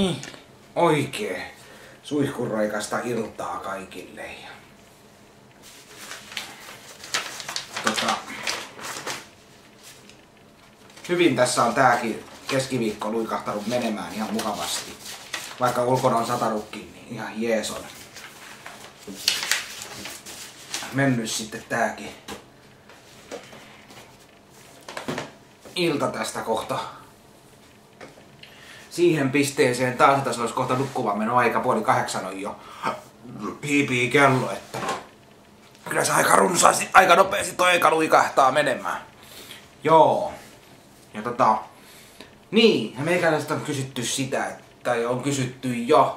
niin, oikein suihkuroikasta iltaa kaikille. Hyvin tässä on tääkin keskiviikko luikahtanut menemään ihan mukavasti. Vaikka ulkona on satanutkin, niin ihan jees on mennyt sitten tääkin ilta tästä kohta siihen pisteeseen taas, että se olisi kohta nukkumaan meno aika, 7:30 on jo hiipii kello, että kyllä se aika runsaasti, aika nopeasti toi eka luikahtaa menemään. Joo. Ja niin, ja meikäläiset on kysytty sitä, tai on kysytty jo,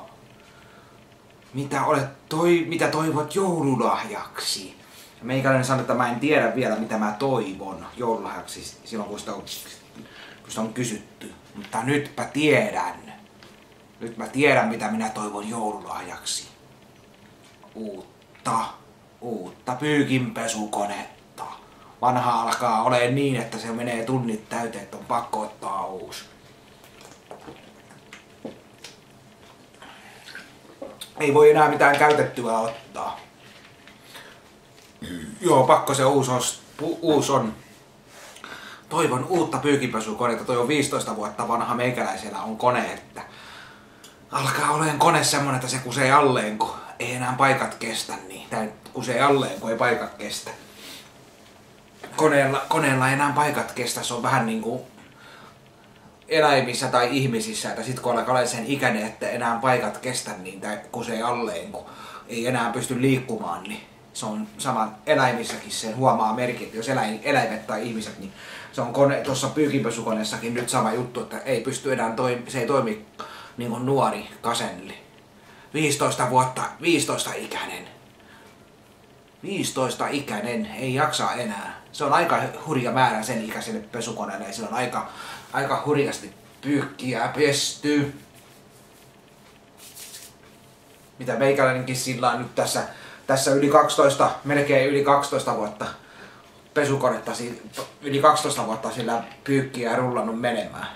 mitä toivot joululahjaksi. Ja meikäläinen sanoi, että mä en tiedä vielä, mitä mä toivon joululahjaksi silloin, kun sitä on kysytty. Mutta nytpä tiedän. Nyt mä tiedän, mitä minä toivon joululahjaksi. Uutta pyykinpesukonetta. Vanha alkaa olemaan niin, että se menee tunnit täyteen, että on pakko ottaa uusi. Ei voi enää mitään käytettyä ottaa. Joo, pakko se uusi on. Toivon uutta pyykinpesukonetta. Toi on 15 vuotta vanha, meikäläisellä on kone, että alkaa olemaan kone semmonen, että se kusee alleen, kun ei enää paikat kestä. Niin. Tai kusee alleen, kun ei paikat kestä. Koneella ei enää paikat kestä. Se on vähän niinku eläimissä tai ihmisissä, että sit kun alkaa sen ikäinen, että enää paikat kestä, niin tai kusee alleen, kun ei enää pysty liikkumaan, niin se on sama eläimissäkin, sen huomaa merkit, jos eläimet tai ihmiset, niin se on tuossa pyykinpesukoneessakin nyt sama juttu, että ei pysty enää se ei toimi niin kuin nuori kasenli. 15 vuotta, 15 ikäinen, ei jaksa enää. Se on aika hurja määrä sen ikäiselle pesukoneelle, sillä on aika hurjasti pyykkiä pesty. Mitä meikäläinenkin sillä on nyt tässä melkein yli 12 vuotta pesukonetta, yli 12 vuotta sillä pyykkiä rullannut menemään.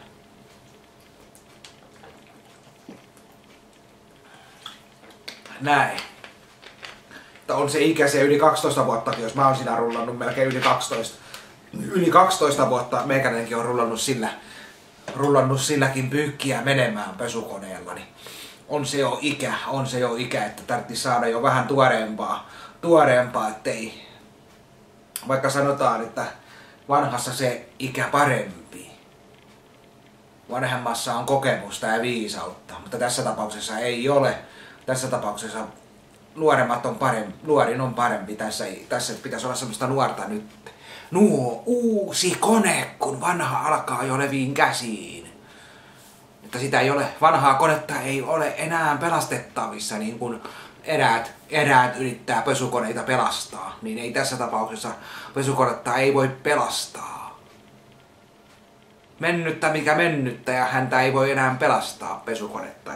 Näin. On se ikäisiä yli 12 vuotta, jos mä oon siinä rullannut melkein yli 12 vuotta, meikäläinenkin on rullannut silläkin pyykkiä menemään pesukoneella, niin on se jo ikä, että tarvitsisi saada jo vähän tuoreempaa, ettei, vaikka sanotaan, että vanhassa se ikä parempi. Vanhemmassa on kokemusta ja viisautta, mutta tässä tapauksessa ei ole. Tässä tapauksessa nuorin on parempi. Tässä pitäisi olla semmoista nuorta nyt. Uusi kone, kun vanha alkaa jo leviin käsiin. Että sitä ei ole, vanhaa konetta ei ole enää pelastettavissa, niin kuin eräät yrittää pesukoneita pelastaa, niin ei tässä tapauksessa pesukonetta ei voi pelastaa. Mennyttä mikä mennyttä, ja häntä ei voi enää pelastaa pesukonetta.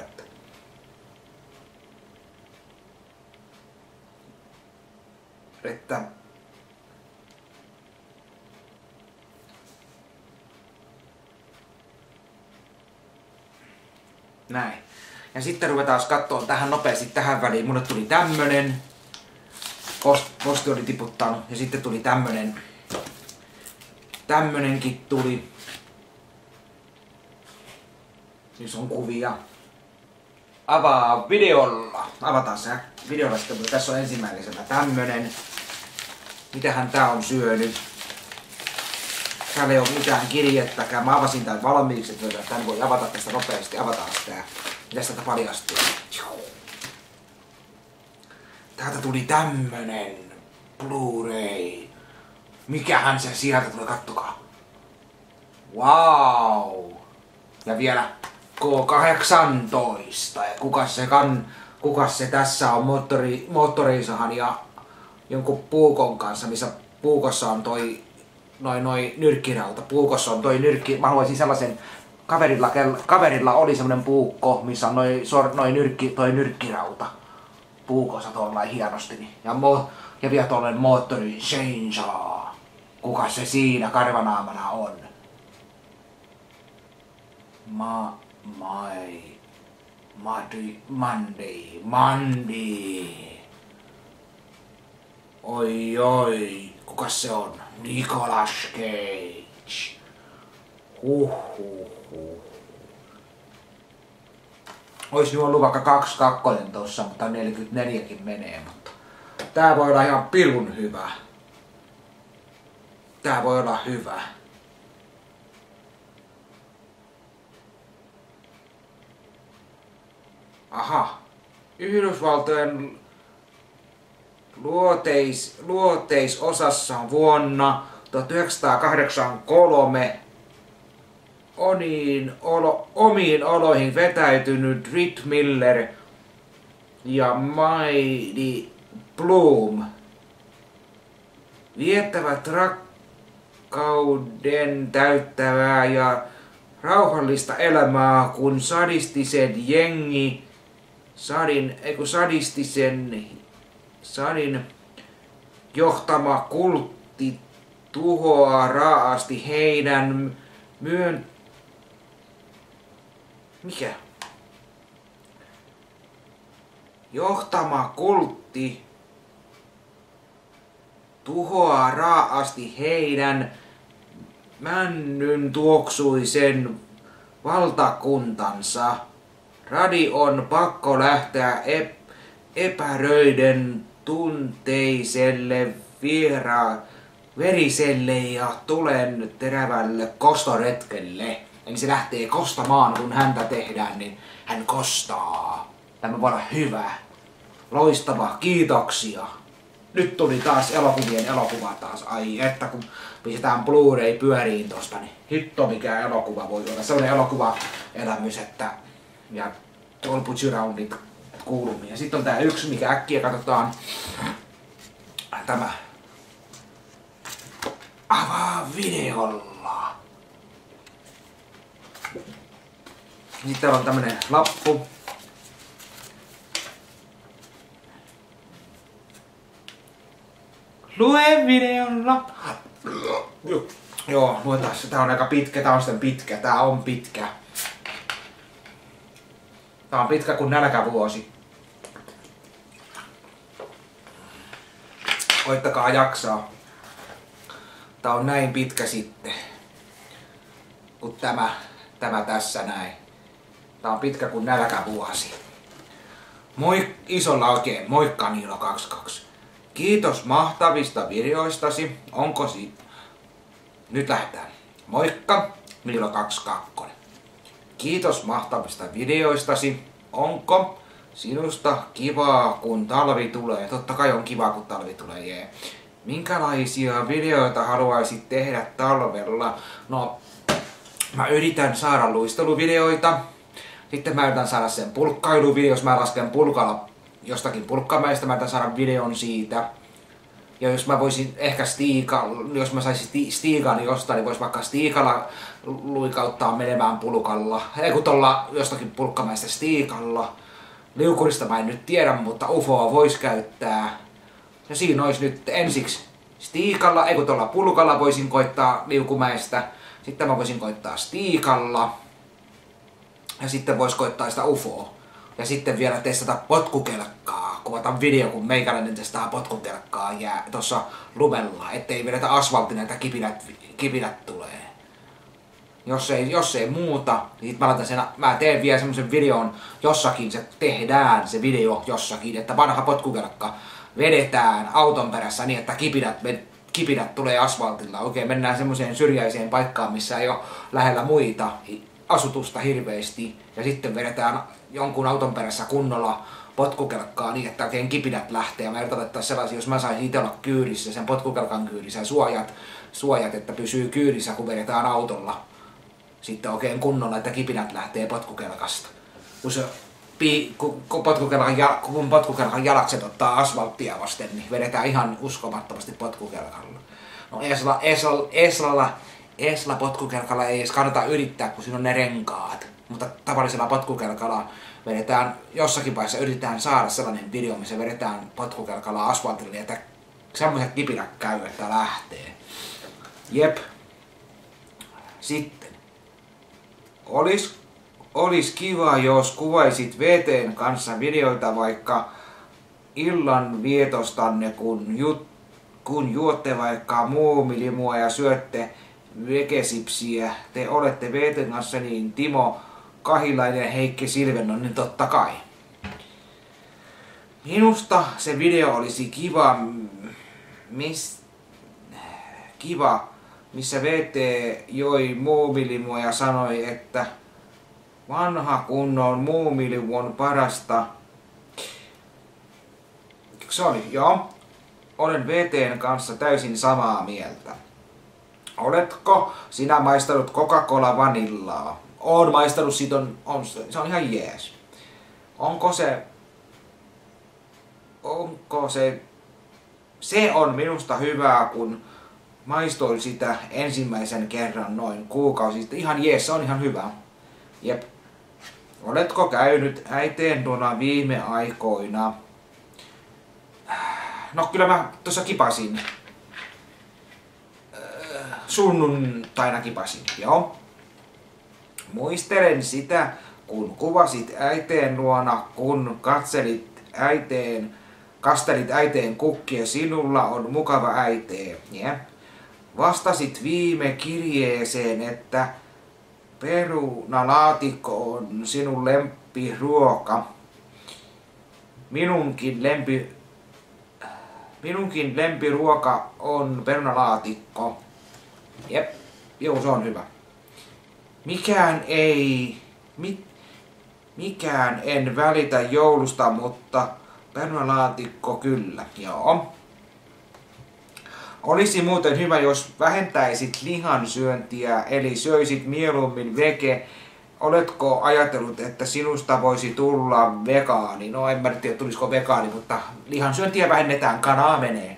Että näin. Ja sitten ruvetaan katsoa tähän nopeasti tähän väliin. Mulle tuli tämmönen. Posti oli tiputtanut. Ja sitten tuli tämmönenkin tuli. Siis on kuvia. Avaa videolla. Avataan se videolla sitten. Tässä on ensimmäisenä tämmönen. Mitähän tää on syönyt? Täällä ei ole mitään kirjettäkään. Mä avasin tän valmiiksi, että tän voi avata tästä nopeasti. Avataan sitä. Mitäs täältä paljastuu? Täältä tuli tämmönen Blu-ray. Mikähän se sieltä tuli? Kattokaa. Wow! Ja vielä K18. Ja kukas se tässä on moottorisahan ja jonkun puukon kanssa, missä puukossa on toi nyrkkirauta. Puukossa on toi mä haluaisin sellaisen kaverilla oli semmonen puukko, missä on toi nyrkkirauta. Puukossa tuollain hienosti. Niin. Ja vielä tuollainen moottori chainsaw. Kuka se siinä karvanaamana on? Mandy. Oi, kukas se on? Nicolas Cage. Huhhuh. Ois nyt ollut vaikka 22 tossa, mutta 44kin menee, mutta tää voi olla ihan pirun hyvä. Tää voi olla hyvä. Aha. Yhdysvaltojen luoteisosassa vuonna 1983 omiin oloihin vetäytynyt Rit Miller ja Mighty Bloom viettävät rakkauden täyttävää ja rauhallista elämää, kun Sadin johtama kultti tuhoaa raaasti heidän johtama kultti tuhoaa raaasti heidän männyn tuoksuisen valtakuntansa. Radi on pakko lähteä epäröiden tunteiselle veriselle ja tulen terävälle kostoretkelle. Eli se lähtee kostamaan, kun häntä tehdään, niin hän kostaa. Tämä voi olla hyvä. Loistava, kiitoksia. Nyt tuli taas elokuva taas. Ai että kun pistetään Blu-ray pyöriin tosta, niin hitto mikä elokuva voi olla. Sellainen elokuvaelämys, että ja Dolby Surroundit kuulumia. Sitten on tää yksi, mikä äkkiä katsotaan. Tämä. Avaa videolla. Sitten on tämmönen lappu. Lue videolla. Joo, luetaan se. Tää on aika pitkä. Tää on sitten pitkä. Tää on pitkä. Tää on pitkä kuin nälkävuosi. Koittakaa jaksaa. Tää on näin pitkä sitten. Kun tämä tässä näin. Tää on pitkä kuin nälkävuosi. Moi isolla oikein. Moikka Niilo 22. Kiitos mahtavista videoistasi. Onko Nyt lähdetään. Moikka Niilo 22. Kiitos mahtavista videoistasi. Onko sinusta kivaa kun talvi tulee? Totta kai on kivaa kun talvi tulee, jee. Minkälaisia videoita haluaisit tehdä talvella? No, mä yritän saada luisteluvideoita. Sitten mä yritän saada sen pulkkailuvideo, jos mä lasken pulkalla jostakin pulkkamäistä, mä yritän saada videon siitä. Ja jos mä voisin ehkä jos mä saisin stiikan jostain, niin vois vaikka stiikalla luikauttaa menemään pulkalla. Ei kun tuolla jostakin pulkkamäistä stiikalla. Liukurista mä en nyt tiedä, mutta ufoa vois käyttää. Ja siinä olisi nyt ensiksi stiikalla, ei kun tuolla pulkalla voisin koittaa liukumäistä. Sitten mä voisin koittaa stiikalla. Ja sitten vois koittaa sitä ufoa. Ja sitten vielä testata potkukelkkaa. Kuvataan video, kun meikäläinen testaa potkukelkkaa ja tossa lumella, ettei vedetä asfaltin, että kipinät tulee. Jos ei muuta, niin mä teen vielä semmosen videon jossakin, se tehdään se video jossakin, että vanha potkukelkka vedetään auton perässä niin, että kipinät tulee asfaltilla. Oikein mennään semmoiseen syrjäiseen paikkaan, missä ei ole lähellä muita asutusta hirveästi. Ja sitten vedetään jonkun auton perässä kunnolla potkukelkkaa niin, että oikein kipinät lähtee. Ja mä yritän sellaisia, jos mä saisin itse olla kyydissä, sen potkukelkan kyydissä ja suojat, että pysyy kyydissä, kun vedetään autolla. Sitten oikein kunnolla, että kipinät lähtee potkukelkasta. Kun potkukelkan jalakset ottaa asfalttia vasten, niin vedetään ihan uskomattomasti potkukelkalla. No Esla potkukelkalla ei edes kannata yrittää, kun siinä on ne renkaat. Mutta tavallisella potkukelkalla vedetään jossakin vaiheessa, yritetään saada sellainen video, missä vedetään potkukelkalla asfaltille, että semmoiset kipinät käy, että lähtee. Jep. Sitten. Olis kiva, jos kuvaisit VT:n kanssa videoita vaikka illan vietostanne, kun juotte vaikka muumilimua ja syötte vekesipsiä. Te olette VT:n kanssa niin Timo Kahilainen ja Heikki Silvennon, niin totta kai. Minusta se video olisi kiva, missä VT joi muumilimua ja sanoi, että vanha kunnon muumilimu on parasta. Se oli, joo. Olen VT:n kanssa täysin samaa mieltä. Oletko sinä maistanut Coca-Cola vanillaa? Oon maistanut, se on ihan jees. Onko se on minusta hyvää, kun maistoin sitä ensimmäisen kerran noin kuukausi sitten. Ihan jees, se on ihan hyvä. Jep. Oletko käynyt äiteen luona viime aikoina? No kyllä mä tuossa kipasin. Sunnuntaina kipasin, joo. Muistelen sitä, kun kuvasit äiteen luona, kun kastelit äiteen kukkia, sinulla on mukava äitee. Yeah. Vastasit viime kirjeeseen, että perunalaatikko on sinun lempiruoka. Minunkin lempiruoka on perunalaatikko. Jep, joo, se on hyvä. Mikään en välitä joulusta, mutta perunalaatikko kyllä, joo. Olisi muuten hyvä, jos vähentäisit lihansyöntiä, eli söisit mieluummin vege. Oletko ajatellut, että sinusta voisi tulla vegaani? No en mä nyt tiedä, tulisiko vegaani, mutta lihansyöntiä vähennetään, kanaa menee.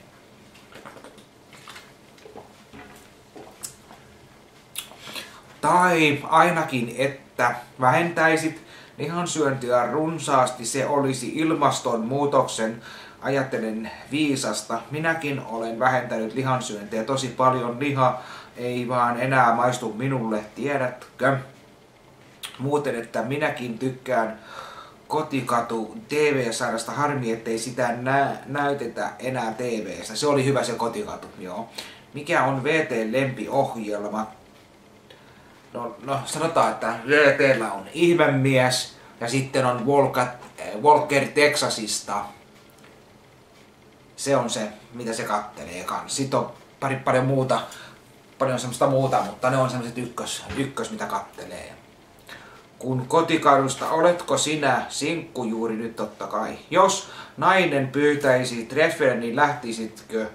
Tai ainakin, että vähentäisit lihansyöntiä runsaasti, se olisi ilmastonmuutoksen ajattelen viisasta. Minäkin olen vähentänyt lihansyöntiä tosi paljon. Liha ei vaan enää maistu minulle, tiedätkö? Muuten, että minäkin tykkään Kotikatu TV-sarjasta, harmi ettei sitä näytetä enää TV:ssä. Se oli hyvä se Kotikatu, joo. Mikä on VT:n lempiohjelma? No sanotaan, että VT:llä on Ihmemies ja sitten on Walker Texasista. Se on se, mitä se kattelee kans. Sitten on paljon semmoista muuta, mutta ne on semmoset ykkös mitä kattelee. Kun Kotikadusta, oletko sinä sinkku juuri nyt? Totta kai. Jos nainen pyytäisi treffeille, niin lähtisitkö?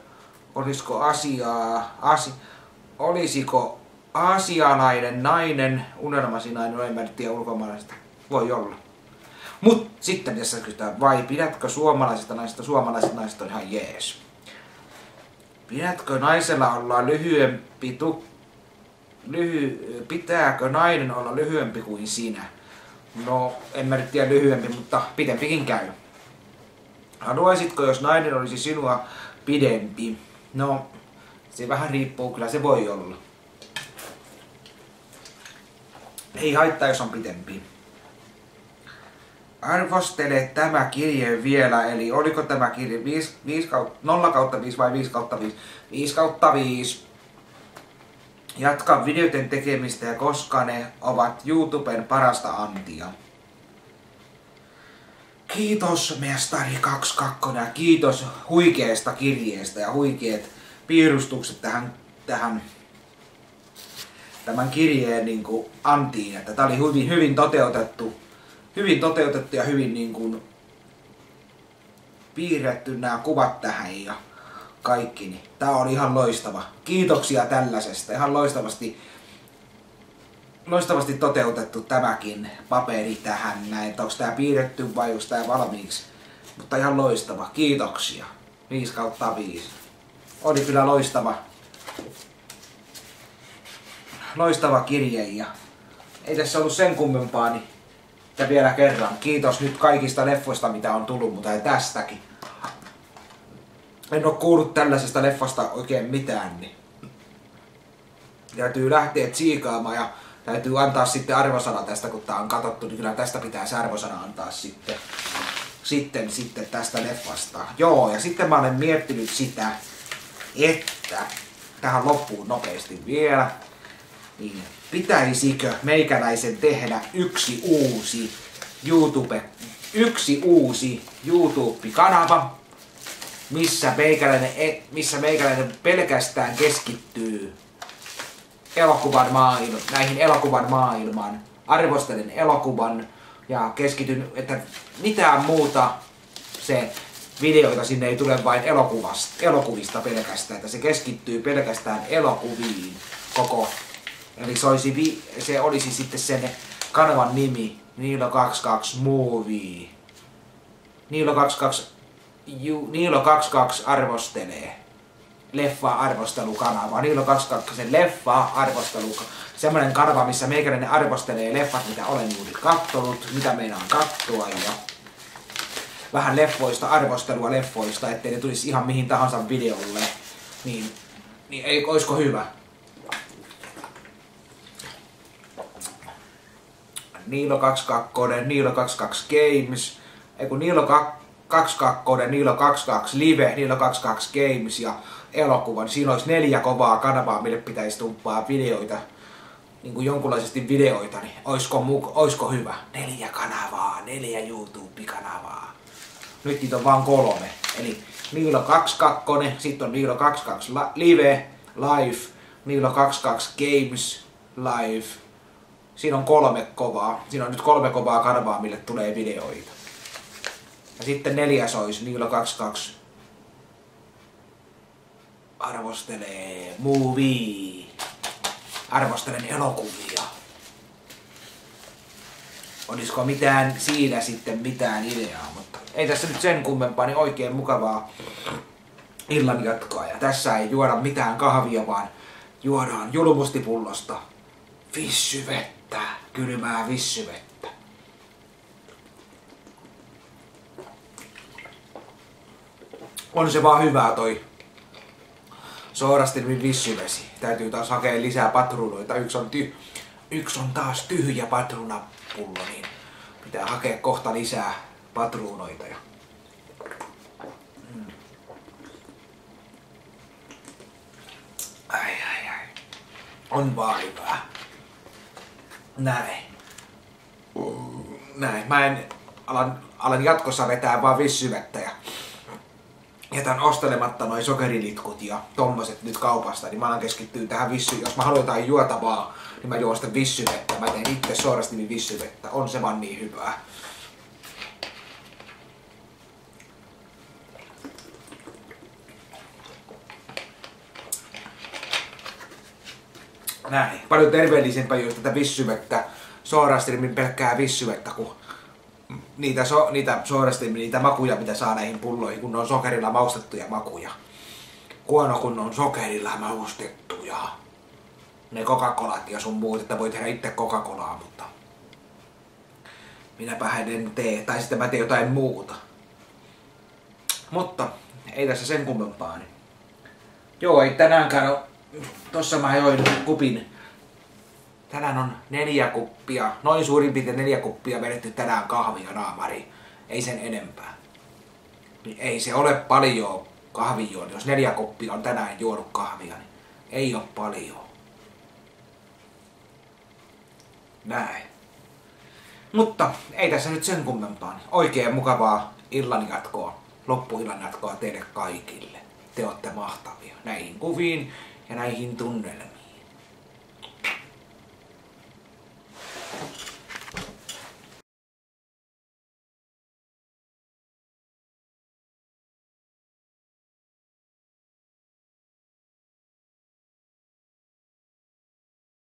Olisiko aasialainen nainen, unelmasi nainen, en mä tiedä ulkomaalaisesta, voi olla. Mut sitten tässä kysytään, vai pidätkö suomalaisista naisista? Suomalaiset naiset on ihan jees. Pidätkö naisella olla pitääkö nainen olla lyhyempi kuin sinä? No, en mä nyt tiedä lyhyempi, mutta pidempikin käy. Haluaisitko, jos nainen olisi sinua pidempi? No, se vähän riippuu, kyllä se voi olla. Ei haittaa, jos on pidempi. Arvostele tämä kirje vielä, eli oliko tämä kirje 0/5 vai 5/5? 5/5. Jatka videoiden tekemistä ja koska ne ovat YouTuben parasta antia. Kiitos mestari 22 ja kiitos huikeesta kirjeestä ja huikeet piirustukset tämän kirjeen niin kuin antiin, että tämä oli hyvin toteutettu ja hyvin niin kuin piirretty nämä kuvat tähän ja kaikki. Niin tää oli ihan loistava. Kiitoksia tällaisesta. Ihan loistavasti toteutettu tämäkin paperi tähän näin. Onko tää piirretty vai onko tää valmiiksi? Mutta ihan loistava. Kiitoksia. 5/5. Oli kyllä loistava kirje ja ei tässä ollut sen kummempaa, niin ja vielä kerran kiitos nyt kaikista leffoista mitä on tullut, mutta ei tästäkin. En oo kuullut tällaisesta leffasta oikein mitään, niin täytyy lähteä tsiikaamaan ja täytyy antaa sitten arvosana tästä, kun tää on katsottu, niin kyllä tästä pitää se arvosana antaa sitten tästä leffasta. Joo, ja sitten mä olen miettinyt sitä, että tähän loppuun nopeasti vielä, niin pitäisikö meikäläisen tehdä yksi uusi YouTube-kanava, missä meikäläinen pelkästään keskittyy näihin elokuvan maailmaan, arvostelen elokuvan ja keskityn, että mitään muuta videoita sinne ei tule vain elokuvista pelkästään, että se keskittyy pelkästään elokuviin koko. Eli se olisi sitten sen kanavan nimi, Niilo22 Movie. Niilo22 arvostelee. Leffa-arvostelukanava. Niilo22 leffa-arvostelukanava. Semmoinen kanava, missä meikäläinen arvostelee leffat, mitä olen juuri kattonut, mitä meinaan katsoa ja vähän arvostelua leffoista, ettei ne tulisi ihan mihin tahansa videolle. Niin oisko hyvä? Niilo22, Niilo22 Games, Niilo22, Niilo22 Live, Niilo22 Games ja elokuvan. Siinä olisi 4 kovaa kanavaa, mille pitäisi tumppaa videoita, niin kuin jonkunlaisesti videoita, niin oisko hyvä? 4 kanavaa, 4 YouTube-kanavaa. Nyt niitä on vaan 3. Eli Niilo22, sitten on Niilo22 Live, Niilo22 Games, Live. Siinä on 3 kovaa. Siinä on nyt 3 kovaa kanavaa, mille tulee videoita. Ja sitten 4. olisi Niilo22 arvostelee movie. Arvostelen elokuvia. Olisiko siinä sitten mitään ideaa, mutta ei tässä nyt sen kummempaa, niin oikein mukavaa illan jatkoa. Ja tässä ei juoda mitään kahvia, vaan juodaan julmustipullosta vissyvettä, kylmää vissyvettä. On se vaan hyvää toi Soorastilmin vissyvesi. Täytyy taas hakea lisää patruunoita. Yksi on taas tyhjä patruunapullo, niin pitää hakea kohta lisää patruunoita. Ai. On vaan hyvää. Näin. Mä alan jatkossa vetää vaan vissyvettä ja jätän ostelematta noin sokerilitkut ja tommoset nyt kaupasta, niin mä alan keskittyä tähän Jos mä haluan jotain juotavaa, niin mä juon sitä vissyvettä. Mä teen itse Soorastilmin vissyvettä. On se vaan niin hyvää. Näin. Paljon terveellisempää juoda tätä vissyvettä, Soorastilmin pelkkää vissyvettä, kuin niitä Soorastilmin, niitä makuja, mitä saa näihin pulloihin, kun ne on sokerilla maustettuja makuja. Huono, kun on sokerilla maustettuja. Ne Coca-Colat ja sun muut, että voi tehdä itse Coca-Colaa, mutta minäpä en tee, tai sitten mä teen jotain muuta. Mutta ei tässä sen kummempaa. Niin. Joo, ei tänäänkään ole. Tossa mä join kupin. Tänään on 4 kuppia, noin suurin piirtein 4 kuppia vedetty tänään kahvia naamariin. Ei sen enempää. Niin ei se ole paljon kahvia, jos 4 kuppia on tänään juonut kahvia, niin ei ole paljon. Näin. Mutta ei tässä nyt sen kummempaa. Oikein mukavaa illan jatkoa, loppuillan jatkoa teille kaikille. Te olette mahtavia näihin kuviin ja näihin tunnelmiin.